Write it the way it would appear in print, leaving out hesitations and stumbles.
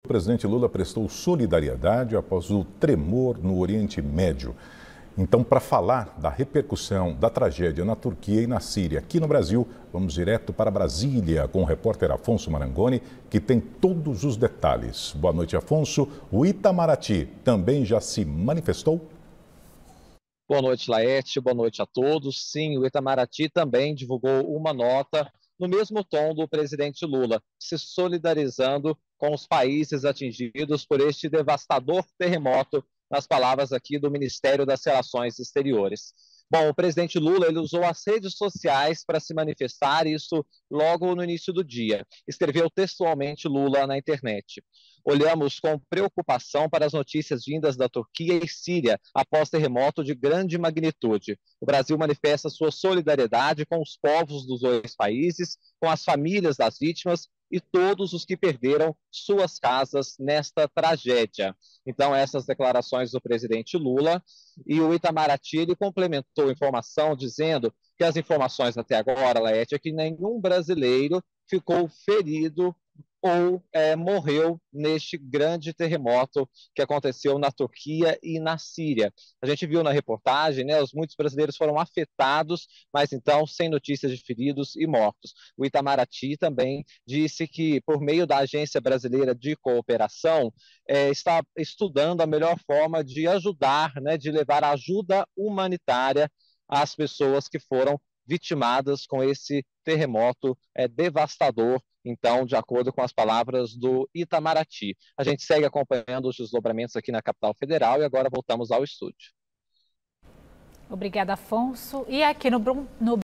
presidente Lula prestou solidariedade após o tremor no Oriente Médio. Então, para falar da repercussão da tragédia na Turquia e na Síria, aqui no Brasil, vamos direto para Brasília com o repórter Afonso Marangoni, que tem todos os detalhes. Boa noite, Afonso. O Itamaraty também já se manifestou? Boa noite, Laerte. Boa noite a todos. Sim, o Itamaraty também divulgou uma nota no mesmo tom do presidente Lula, se solidarizando com os países atingidos por este devastador terremoto, nas palavras aqui do Ministério das Relações Exteriores. Bom, o presidente Lula ele usou as redes sociais para se manifestar, isso logo no início do dia. Escreveu textualmente Lula na internet. Olhamos com preocupação para as notícias vindas da Turquia e Síria após terremoto de grande magnitude. O Brasil manifesta sua solidariedade com os povos dos dois países, com as famílias das vítimas e todos os que perderam suas casas nesta tragédia. Então, essas declarações do presidente Lula, e o Itamaraty ele complementou a informação dizendo que as informações até agora, Laerte, é que nenhum brasileiro ficou ferido ou morreu neste grande terremoto que aconteceu na Turquia e na Síria. A gente viu na reportagem, né, muitos brasileiros foram afetados, mas então sem notícias de feridos e mortos. O Itamaraty também disse que, por meio da Agência Brasileira de Cooperação, está estudando a melhor forma de ajudar, né, de levar ajuda humanitária às pessoas que foram vitimadas com esse terremoto devastador. Então, de acordo com as palavras do Itamaraty. A gente segue acompanhando os desdobramentos aqui na capital federal e agora voltamos ao estúdio. Obrigada, Afonso. E aqui no